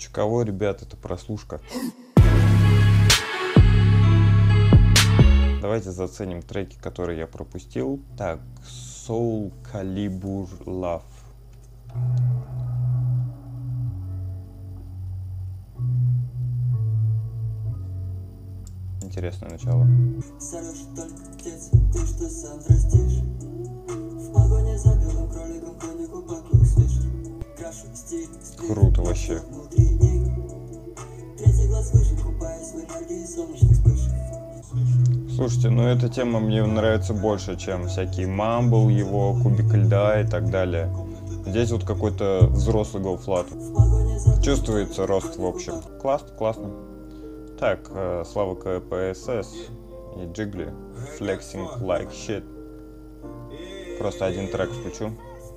Кого, ребят, это прослушка. Давайте заценим треки, которые я пропустил. Так, Soul Calibur Love. Интересное начало. Круто вообще. Слушайте, ну эта тема мне нравится больше, чем всякие Mumble, его, Кубик льда и так далее. Здесь вот какой-то взрослый гоу-флат. Чувствуется рост в общем. Классно, классно. Так, Слава КПСС и Джигли. Flexing like shit. Просто один трек включу.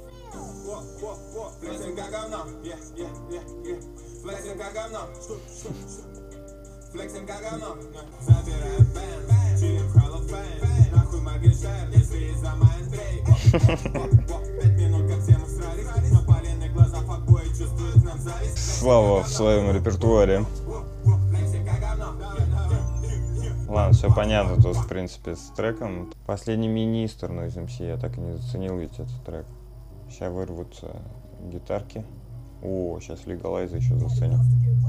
Слава в своем репертуаре. Ладно, все понятно тут, в принципе, с треком. Последний министр, ну, из МС, я так и не заценил ведь этот трек. Сейчас вырвутся гитарки. О, сейчас Легалайза еще заценим.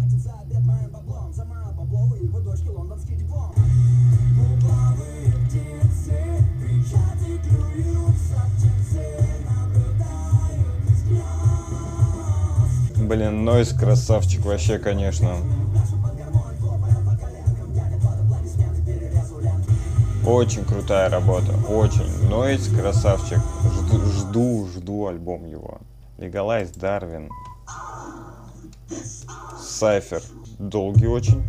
Блин, Нойз красавчик вообще, конечно. Очень крутая работа, очень. Нойз красавчик. Жду альбом его. Легалайз, Дарвин. Сайфер. Долгий очень.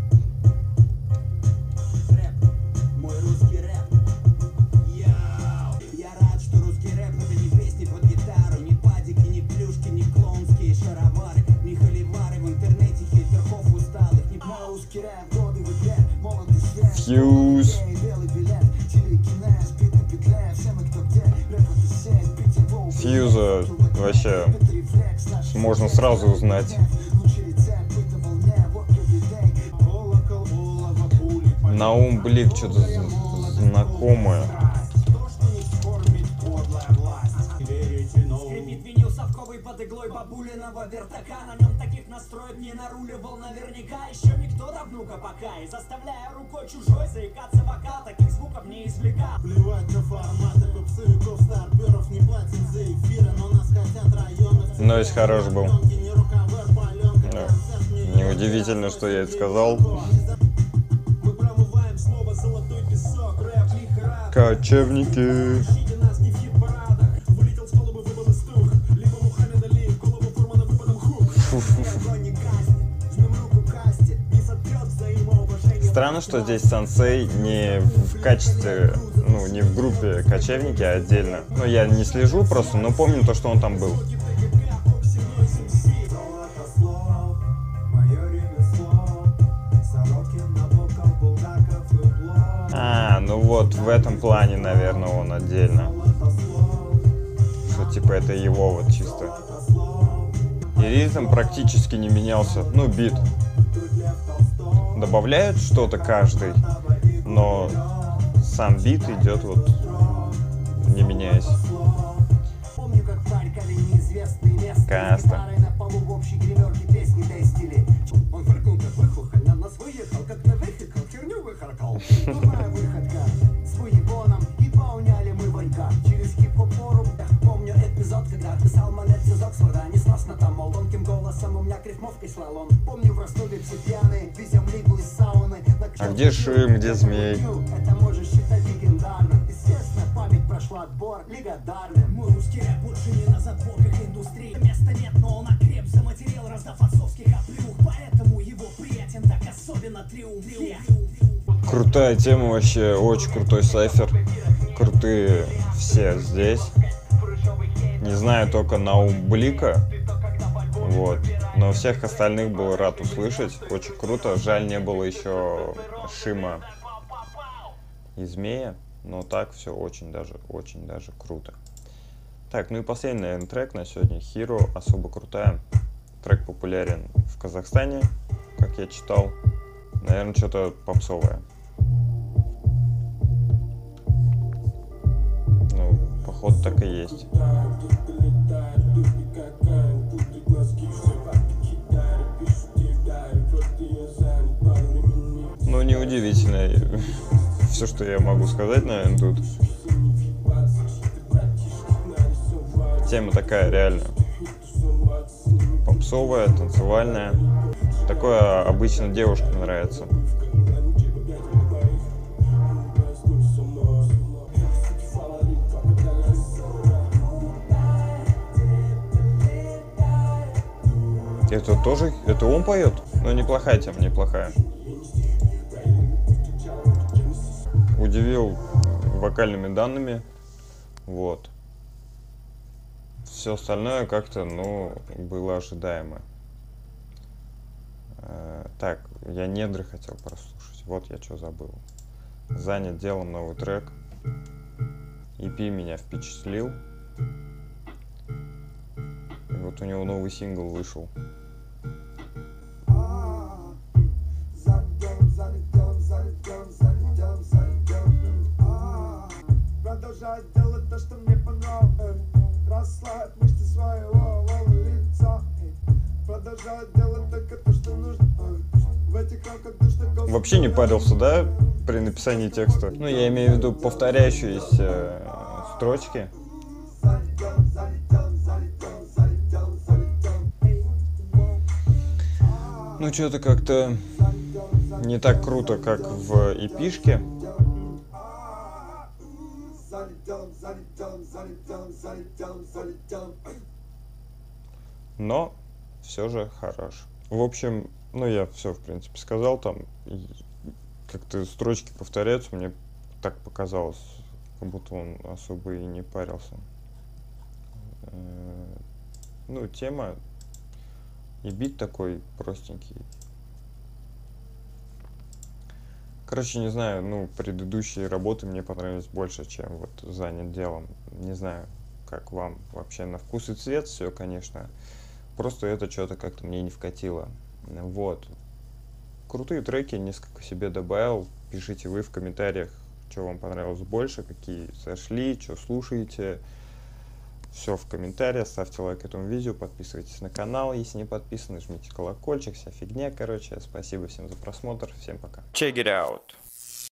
Фьюз. Фьюза вообще можно сразу узнать. Наум Блик, что-то знакомое. Скрипит винил совковый под иглой бабулиного вертака. На нем таких настроек не наруливал наверняка еще никто, да внука пока. И заставляя рукой чужой заикаться вокал, таких звуков не извлекал. Плевать на форматы попсовиков, старперов, не платим за эфиры, но нас хотят районы. Нойз хорош был. Да. Неудивительно, что я это сказал. Кочевники. Странно, что здесь Сансей не в качестве, ну, не в группе Кочевники, а отдельно. Ну, я не слежу просто, но помню то, что он там был. А, ну вот, в этом плане, наверное, он отдельно. Что, типа, это его вот чисто. И ритм практически не менялся. Ну, бит. Добавляют что-то каждый, но сам бит идет вот не меняясь. Каста. А где Шим, где Змей? Это можешь считать легендарным. Естественно, память прошла отбор легендарный. Мой русский рэп больше не на задворках индустрии. Места нет, но он окреп, заматерел, раздав отцовских оплюх. Поэтому его приятен так особенно триумф. Крутая тема вообще, очень крутой сайфер. Крутые все здесь. Не знаю только Наум Блика. Вот. Но всех остальных был рад услышать. Очень круто. Жаль, не было еще Шима и Змея. Но так все очень даже круто. Так, ну и последний, наверное, трек на сегодня. Hero, особо крутая. трек популярен в Казахстане, как я читал. Наверное, что-то попсовое. Ну, походу так и есть. Ну, неудивительно. Все, что я могу сказать, наверное, тут. Тема такая реально попсовая, танцевальная. Такое обычно девушкам нравится. Это тоже, это он поет? Ну, неплохая тема, неплохая. Удивил вокальными данными. Вот. Все остальное как-то, ну, было ожидаемо. Так, я недры хотел прослушать. Вот я что забыл. Занят делом, новый трек. EP меня впечатлил. И вот у него новый сингл вышел. Продолжай делать то, что мне понравилось. Расслабь мышцы своего лица. Продолжай делать только то, что нужно. В этих рамках душно. Вообще не парился, да, при написании текста? Ну, я имею в виду повторяющиеся строчки. Ну, что-то как-то не так круто, как в эпишке. Но все же хорош. В общем, ну я все, в принципе, сказал. Там как-то строчки повторяются. Мне так показалось, как будто он особо и не парился. Ну, тема и бит такой простенький. Короче, не знаю, ну, предыдущие работы мне понравились больше, чем вот занят делом. Не знаю, как вам вообще на вкус и цвет все, конечно. Просто это что-то как-то мне не вкатило. Вот. Крутые треки, несколько себе добавил. Пишите вы в комментариях, что вам понравилось больше, какие сошли, что слушаете. Все в комментариях, ставьте лайк этому видео, подписывайтесь на канал, если не подписаны, жмите колокольчик, вся фигня, короче. Спасибо всем за просмотр, всем пока. Check it out.